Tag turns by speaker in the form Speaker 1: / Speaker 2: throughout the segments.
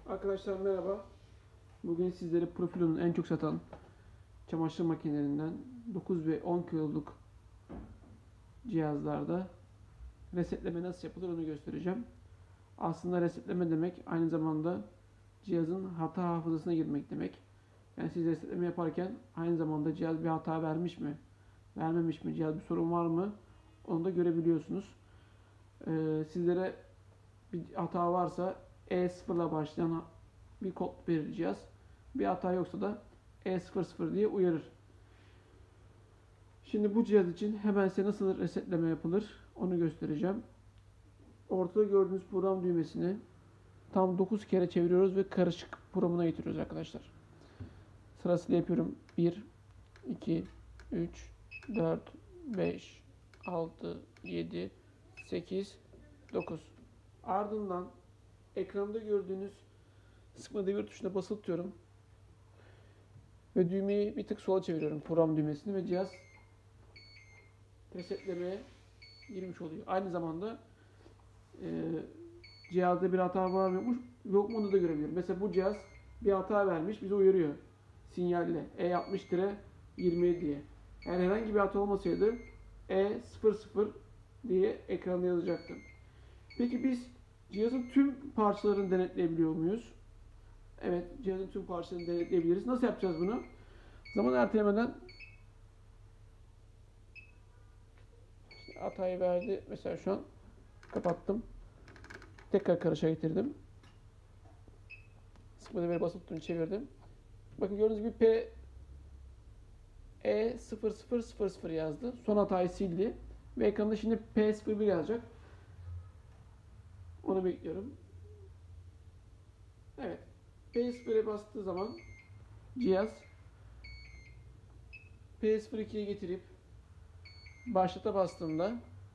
Speaker 1: Arkadaşlar merhaba. Bugün sizlere Profilo'nun en çok satan çamaşır makinelerinden 9 ve 10 kiloluk cihazlarda resetleme nasıl yapılır onu göstereceğim. Aslında resetleme demek aynı zamanda cihazın hata hafızasına girmek demek. Yani siz resetleme yaparken aynı zamanda cihaz bir hata vermiş mi, vermemiş mi, cihaz bir sorun var mı onu da görebiliyorsunuz. Sizlere bir hata varsa E0 ile başlayan bir kod verir cihaz. Bir hata yoksa da E00 diye uyarır. Şimdi bu cihaz için hemen size nasıl resetleme yapılır onu göstereceğim. Ortada gördüğünüz program düğmesini tam 9 kere çeviriyoruz ve karışık programına getiriyoruz arkadaşlar. Sırasıyla yapıyorum. 1, 2, 3, 4, 5, 6, 7, 8, 9. Ardından ekranda gördüğünüz sıkma devir tuşuna basılı tutuyorum. Ve düğmeyi bir tık sola çeviriyorum. Program düğmesini ve cihaz resetlemeye girmiş oluyor. Aynı zamanda cihazda bir hata var mı yok mu onu da görebiliyorum. Mesela bu cihaz bir hata vermiş, bizi uyarıyor. Sinyalle E60-27 diye. Eğer herhangi bir hata olmasaydı E00 diye ekranda yazacaktı. Peki biz cihazın tüm parçalarını denetleyebiliyor muyuz? Evet, cihazın tüm parçalarını denetleyebiliriz. Nasıl yapacağız bunu? Zaman ertelemeden hatayı verdi. Mesela şu an kapattım. Tekrar karışa getirdim. Sıkma devre basılı tutun çevirdim. Bakın gördüğünüz gibi E0000 yazdı. Son hatayı sildi. Ve ekranda şimdi P01 yazacak. Onu bekliyorum. Evet. P01'e bastığı zaman cihaz P02'ye getirip başlata bastığımda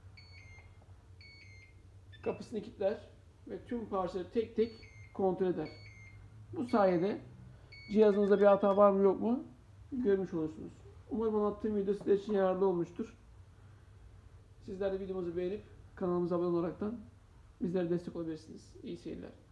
Speaker 1: kapısını kilitler ve tüm parçaları tek tek kontrol eder. Bu sayede cihazınızda bir hata var mı yok mu görmüş olursunuz. Umarım anlattığım video sizler için yararlı olmuştur. Sizler de videomuzu beğenip kanalımıza abone olaraktan bizlere destek olabilirsiniz. İyi seyirler.